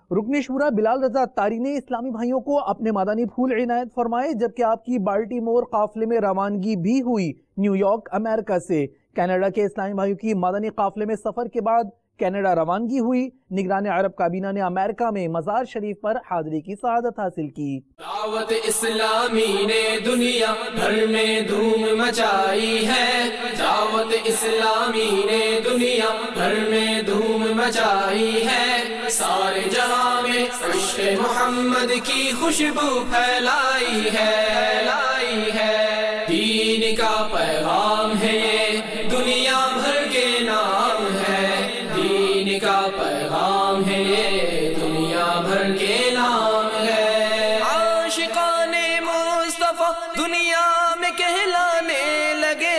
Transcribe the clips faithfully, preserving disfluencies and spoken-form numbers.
رکن شورا بلال رضا اتاری نے اسلامی بھائیوں کو اپنے مدنی پھول عنایت فرمائے، جبکہ آپ کی بالٹی مور قافلے میں روانگی بھی ہوئی نیو یارک امریکہ سے۔ کینیڈا کے اسلامی بھائیوں کی مدنی قافلے میں سفر کے بعد کینیڈا روانگی ہوئی۔ نگران عرب کابینہ نے امریکہ میں مزار شریف پر حاضری کی سعادت حاصل کی۔ دعوت اسلامی نے دنیا بھر میں دھوم مچائی ہے، دعوت اسلامی نے دنیا بھر میں دھوم مچائی ہے، سارے جہاں میں عشق محمد کی خوشبو پھیلائی ہے، لائی ہے۔ دین کا پیغام ہے یہ دنیا بھر کے نام ہے، دین کا پیغام ہے یہ دنیا بھر کے نام ہے۔ عاشقان مصطفیٰ دنیا میں کہلانے لگے،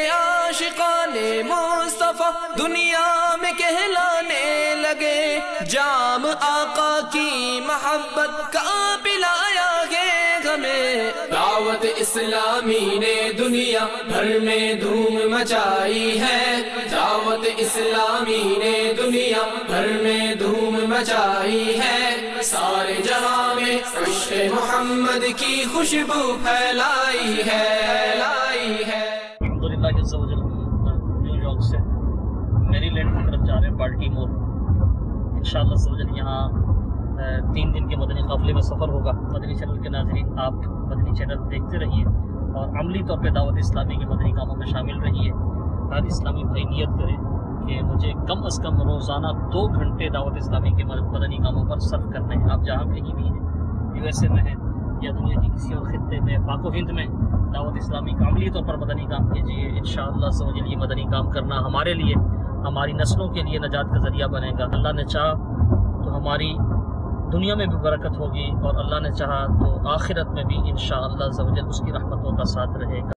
عاشقان مصطفیٰ دنیا میں کہلانے لگے، جام آقا کی محبت کا پلایا ہے ہمیں۔ دعوت اسلامی نے دنیا بھر میں دھوم مچائی ہے، دعوت اسلامی نے دنیا بھر میں دھوم مچائی ہے، سارے جہاں میں عشق محمد کی خوشبو پھیلائی ہے، لائی ہے۔ الحمدللہ عز و جل ہم نیو یارک سے میری لینڈ کی طرف جا رہے ہیں بالٹی مور۔ انشاءاللہ عز و جل یہاں تین دن کے مدنی قافلے میں سفر ہوگا۔ مدنی چینل کے ناظرین آپ مدنی چینل دیکھتے رہیے اور عملی طور پہ دعوت اسلامی کے مدنی کاموں میں شامل رہیے۔ ہر اسلامی بھائی نیت کرے کہ مجھے کم از کم روزانہ دو گھنٹے دعوت اسلامی کے مدنی کاموں پر صرف کرنے ہیں۔ آپ جہاں کہیں بھی ہیں، یو ایس اے میں ہیں یا دنیا کی کسی اور خطے میں، پاک و ہند میں، دعوت اسلامی کا عملی طور پر مدنی کام کیجیے۔ انشاءاللہ عز و جل یہ مدنی کام کرنا ہمارے لیے، ہماری نسلوں کے لیے نجات کا ذریعہ بنے گا۔ اللہ نے چاہا تو ہماری دنیا میں بھی برکت ہوگی، اور اللہ نے چاہا تو آخرت میں بھی انشاءاللہ عز و جل اس کی رحمتوں کا ساتھ رہے گا۔